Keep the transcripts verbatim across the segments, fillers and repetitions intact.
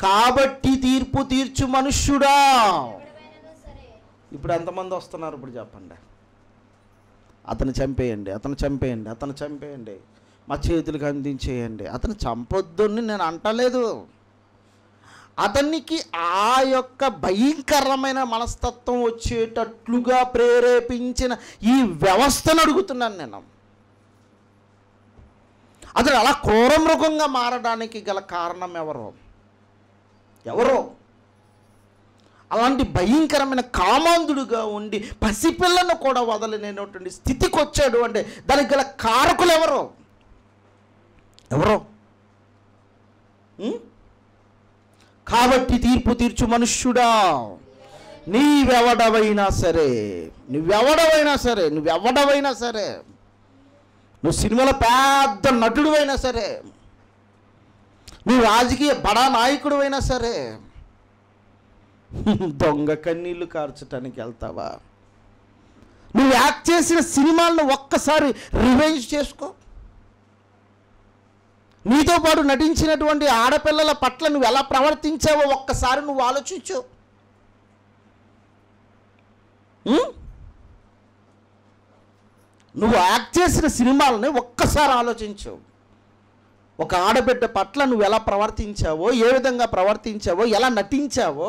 కాబట్టి తీర్పు తీర్చు మనుష్యుడా. ఇప్పుడు ఎంతమంది వస్తున్నారు ఇప్పుడు చెప్పండి? అతను చంపేయండి, అతను చంపేయండి, అతను చంపేయండి, మా చేతులకు అందించేయండి. అతను చంపొద్దని నేను అంటలేదు. అతనికి ఆ యొక్క భయంకరమైన మనస్తత్వం వచ్చేటట్లుగా ప్రేరేపించిన ఈ వ్యవస్థను అడుగుతున్నాను నేను. అతడు అలా క్రూర మృగంగా మారడానికి గల కారణం ఎవరో ఎవరో అలాంటి భయంకరమైన కామాంధుడుగా ఉండి పసిపిల్లను కూడా వదలలేనటువంటి స్థితికి వచ్చాడు అంటే దానికి గల కారకులు ఎవరో ఎవరో కాబట్టి తీర్పు తీర్చు మనుష్యుడా, నీవెవడవైనా సరే, నువ్వెవడవైనా సరే, నువ్వెవడవైనా సరే, నువ్వు సినిమాలో పెద్ద నటుడు అయినా సరే, నువ్వు రాజకీయ బడా నాయకుడు అయినా సరే, దొంగ కన్నీళ్లు కార్చడానికి వెళ్తావా? నువ్వు యాక్ట్ చేసిన సినిమాలను ఒక్కసారి రివెంజ్ చేసుకో. నీతో పాటు నటించినటువంటి ఆడపిల్లల పట్ల నువ్వు ఎలా ప్రవర్తించావో ఒక్కసారి నువ్వు ఆలోచించు. నువ్వు యాక్ట్ చేసిన సినిమాలని ఒక్కసారి ఆలోచించు. ఒక ఆడబిడ్డ పట్ల నువ్వు ఎలా ప్రవర్తించావో, ఏ విధంగా ప్రవర్తించావో, ఎలా నటించావో,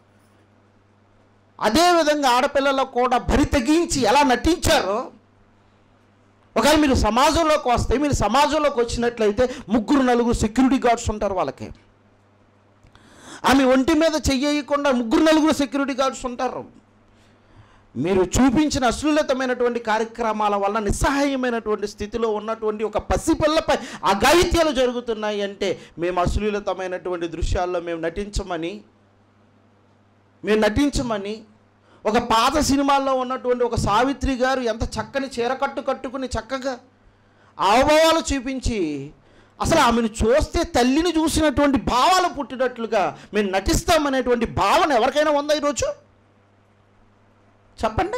అదేవిధంగా ఆడపిల్లలకు కూడా బరి తెగించి ఎలా నటించారో. ఒకవేళ మీరు సమాజంలోకి వస్తే, మీరు సమాజంలోకి వచ్చినట్లయితే ముగ్గురు నలుగురు సెక్యూరిటీ గార్డ్స్ ఉంటారు వాళ్ళకి. ఆమె ఒంటి మీద చెయ్యకుండా ముగ్గురు నలుగురు సెక్యూరిటీ గార్డ్స్ ఉంటారు. మీరు చూపించిన అశ్లీలతమైనటువంటి కార్యక్రమాల వల్ల నిస్సహాయమైనటువంటి స్థితిలో ఉన్నటువంటి ఒక పసిపిల్లపై అఘాయిత్యాలు జరుగుతున్నాయి అంటే మేము అశ్లీలతమైనటువంటి దృశ్యాల్లో మేము నటించమని మేము నటించమని ఒక పాత సినిమాల్లో ఉన్నటువంటి ఒక సావిత్రి గారు ఎంత చక్కని చీరకట్టు కట్టుకుని చక్కగా ఆవభావాలు చూపించి అసలు ఆమెను చూస్తే తల్లిని చూసినటువంటి భావాలు పుట్టినట్లుగా మేము నటిస్తామనేటువంటి భావన ఎవరికైనా ఉందా ఈరోజు? చెప్పండి.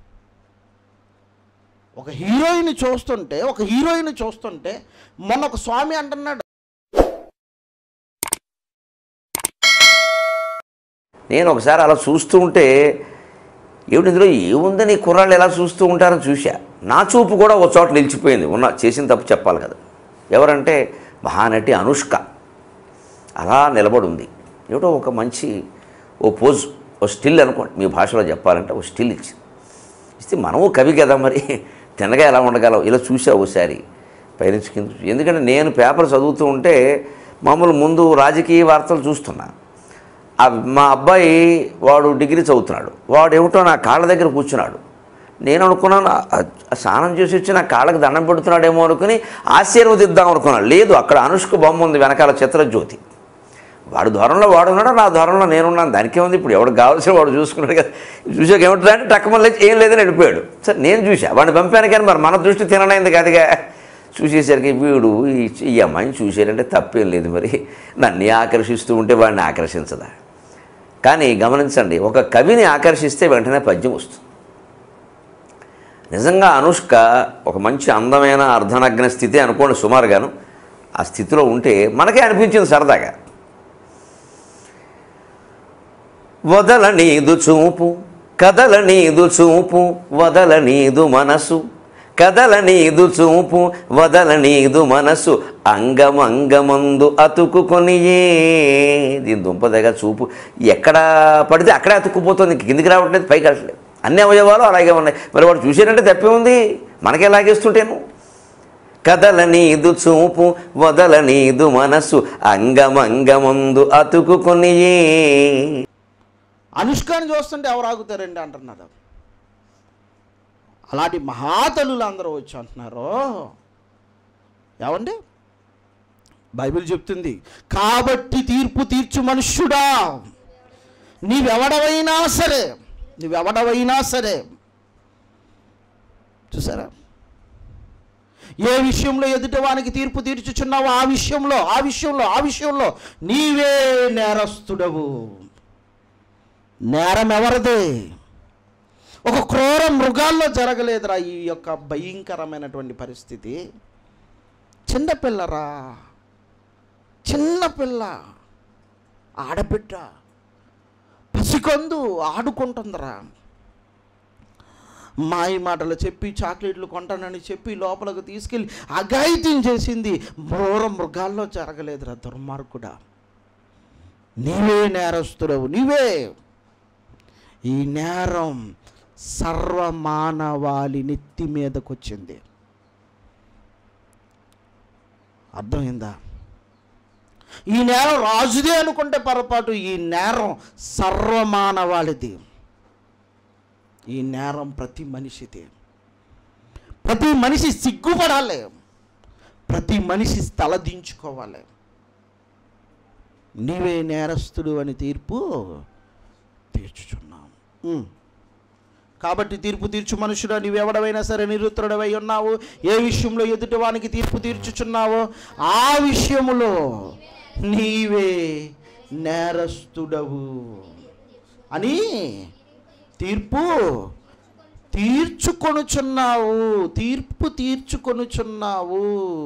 ఒక హీరోయిన్ చూస్తుంటే ఒక హీరోయిన్ చూస్తుంటే మొన్న ఒక స్వామి అంటున్నాడు, నేను ఒకసారి అలా చూస్తూ ఉంటే ఏమిటి ఇందులో ఏముందని కుర్రాళ్ళు ఎలా చూస్తూ ఉంటారని చూశా. నా చూపు కూడా ఒక చోట నిలిచిపోయింది. ఉన్న చేసిన తప్పు చెప్పాలి కదా. ఎవరంటే మహానటి అనుష్క అలా నిలబడి ఉంది. ఏమిటో ఒక మంచి ఓ పోజ్, ఓ స్టిల్ అనుకోండి, మీ భాషలో చెప్పాలంటే ఓ స్టిల్ ఇచ్చింది. ఇస్తే మనము కవి కదా, మరి తినగా ఎలా ఉండగలవు. ఇలా చూసా ఒకసారి పైనుంచి కింద. ఎందుకంటే నేను పేపర్ చదువుతూ ఉంటే మామూలు ముందు రాజకీయ వార్తలు చూస్తున్నా. మా అబ్బాయి వాడు డిగ్రీ చదువుతున్నాడు. వాడు ఏమిటో నా కాళ్ళ దగ్గర కూర్చున్నాడు. నేను అనుకున్నాను స్నానం చేసి వచ్చి నా కాళ్ళకి దండం పెడుతున్నాడేమో అనుకుని ఆశీర్వదిద్దాం అనుకున్నాను. లేదు, అక్కడ అనుష్క బొమ్మ ఉంది వెనకాల చిత్రజ్యోతి. వాడు ధోరణిలో వాడు ఉన్నాడు, నా ధోరణిలో నేనున్నాను. దానికే ఉంది. ఇప్పుడు ఎవడు కావాల్సిన వాడు చూసుకున్నాడు కదా. చూసాక ఏమిటా అంటే టక్కమని ఏం లేదని వెళ్ళిపోయాడు. సరే నేను చూసా, వాడిని పంపాను. కానీ మరి మన దృష్టి తిననైంది కాదుగా. చూసేసరికి వీడు ఈ అమ్మాయిని చూసారంటే తప్పేం లేదు, మరి నన్ను ఆకర్షిస్తూ ఉంటే వాడిని ఆకర్షించదా? కానీ గమనించండి, ఒక కవిని ఆకర్షిస్తే వెంటనే పద్యం వస్తుంది. నిజంగా అనుష్క ఒక మంచి అందమైన అర్ధనగ్న స్థితి అనుకోండి సుమారుగాను. ఆ స్థితిలో ఉంటే మనకే అనిపించింది సరదాగా. వదల నీదు చూపు కదల నీదు చూపు వదల నీదు మనసు కదల నీదు చూపు వదల నీదు మనసు అంగమంగమందు అతుకుకొనియే. దీని దుంపదగా చూపు ఎక్కడ పడితే అక్కడే అతుక్కుపోతుంది, కిందికి రావట్లేదు, పైకి రావట్లేదు. అన్ని అవయవాలు అలాగే ఉన్నాయి. మరి వాడు చూసారంటే తప్పే ఉంది, మనకే లాగేస్తుంటేను. కదల నీదు చూపు వదల నీదు మనసు అంగమంగమందు అతుకుకొనియే. అనుష్కని చూస్తుంటే ఎవరు ఆగుతారండి అంటున్నారు. అలాంటి మహాతలులు అందరూ వచ్చి అంటున్నారు, ఏమండి బైబిల్ చెప్తుంది, కాబట్టి తీర్పు తీర్చు మనుష్యుడా, నీవెవడవైనా సరే, నువ్వెవడవైనా సరే. చూసారా, ఏ విషయంలో ఎదుటివానికి తీర్పు తీర్చుచున్నావో ఆ విషయంలో ఆ విషయంలో ఆ విషయంలో నీవే నేరస్తుడవు. నేరం ఎవరిదే? ఒక క్రూర మృగాల్లో జరగలేదురా ఈ యొక్క భయంకరమైనటువంటి పరిస్థితి. చిన్నపిల్లరా, చిన్నపిల్ల ఆడబిడ్డ పసికందు ఆడుకుంటుందిరా. మాయ మాటలు చెప్పి చాక్లెట్లు కొంటానని చెప్పి లోపలికి తీసుకెళ్ళి అఘాయిత్యం చేసింది. మృగ మృగాల్లో జరగలేదురా దుర్మార్గుడా. నీవే నేరస్తుడవు, నీవే. ఈ నేరం సర్వమానవాళి నెత్తి మీదకు వచ్చింది. అర్థమైందా? ఈ నేరం రాజుదే అనుకుంటే పొరపాటు. ఈ నేరం సర్వమానవాళిది. ఈ నేరం ప్రతి మనిషిది. ప్రతి మనిషి సిగ్గుపడాలి, ప్రతి మనిషి తలదించుకోవాలి. నీవే నేరస్తుడు అని తీర్పు తీర్చుచున్నావు. కాబట్టి తీర్పు తీర్చు మనుషుడా, నీవెవడవైనా సరే నిరుత్తరుడవై ఉన్నావు. ఏ విషయంలో ఎదుటివానికి తీర్పు తీర్చుచున్నావో ఆ విషయములో నీవే నేరస్తుడవు అని తీర్పు తీర్చుకొనుచున్నావు. తీర్పు తీర్చుకొనుచున్నావు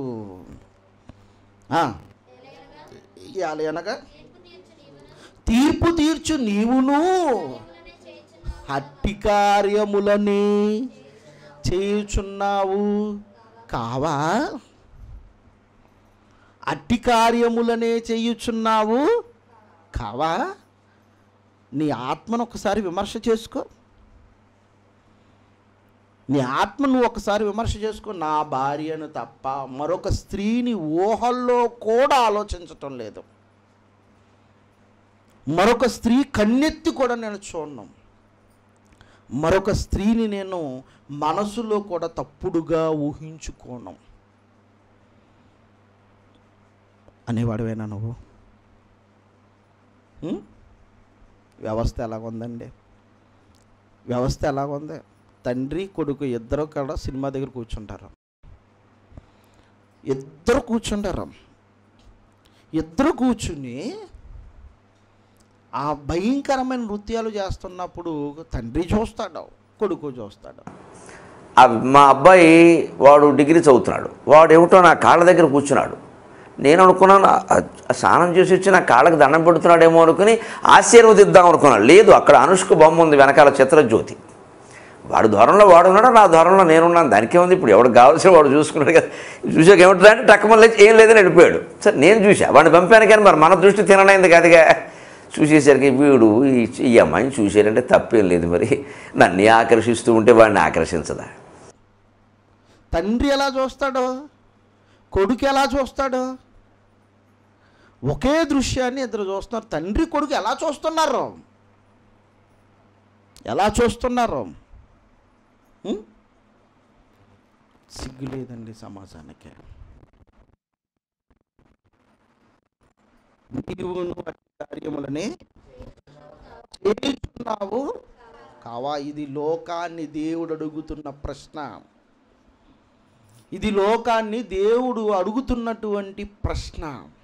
అనగా తీర్పు తీర్చు నీవును అట్టి కార్యములని చేయుచున్నావు కావా? అట్టి కార్యములనే చేయుచున్నావు కావా? నీ ఆత్మను ఒకసారి విమర్శ చేసుకో. నీ ఆత్మను ఒకసారి విమర్శ చేసుకో. నా భార్యను తప్ప మరొక స్త్రీని ఊహల్లో కూడా ఆలోచించటం లేదు. మరొక స్త్రీ కన్నెత్తి కూడా నేను చూడను. మరొక స్త్రీని నేను మనసులో కూడా తప్పుడుగా ఊహించుకోను అనేవాడువేనా నువ్వు? వ్యవస్థ ఎలాగుందండి? వ్యవస్థ ఎలాగుంది? తండ్రి కొడుకు ఇద్దరు కూడా సినిమా దగ్గర కూర్చుంటారు. ఇద్దరు కూర్చుంటారు. ఇద్దరు కూర్చుని ఆ భయంకరమైన నృత్యాలు చేస్తున్నప్పుడు తండ్రి చూస్తాడు, కొడుకు చూస్తాడు. మా అబ్బాయి వాడు డిగ్రీ చదువుతున్నాడు. వాడు ఏమిటో నా కాళ్ళ దగ్గర కూర్చున్నాడు. నేను అనుకున్నాను స్నానం చేసి వచ్చి నా కాళ్ళకి దండం పెడుతున్నాడేమో అనుకుని ఆశీర్వదిద్దాం అనుకున్నాను. లేదు, అక్కడ అనుష్క బొమ్మ ఉంది వెనకాల చిత్రజ్యోతి. వాడు ధోరణిలో వాడు ఉన్నాడు, నా ధోరణిలో నేనున్నాను. దానికే ఉంది. ఇప్పుడు ఎవడు కావాల్సిన వాడు చూసుకున్నాడు కదా. చూసాక ఏమిటంటే అంటే టక్కమల్లి ఏం లేదని వెళ్ళిపోయాడు. సరే నేను చూసా, వాడిని పంపాను. కానీ మరి మన దృష్టి తినడైంది కాదుగా. చూసేసరికి వీడు ఈ అమ్మాయిని చూసారంటే తప్పేం లేదు. మరి నన్ను ఆకర్షిస్తూ ఉంటే వాడిని ఆకర్షించదా? తండ్రి ఎలా చూస్తాడో, కొడుకు ఎలా చూస్తాడో, ఒకే దృశ్యాన్ని ఇద్దరు చూస్తున్నారు. తండ్రి కొడుకు ఎలా చూస్తున్నారు? ఎలా చూస్తున్నారు? సిగ్గు లేదండి సమాజానికి. నీవును కార్యములని చేయుచున్నావు కావా? ఇది లోకాన్ని దేవుడు అడుగుతున్న ప్రశ్న. ఇది లోకాన్ని దేవుడు అడుగుతున్నటువంటి ప్రశ్న.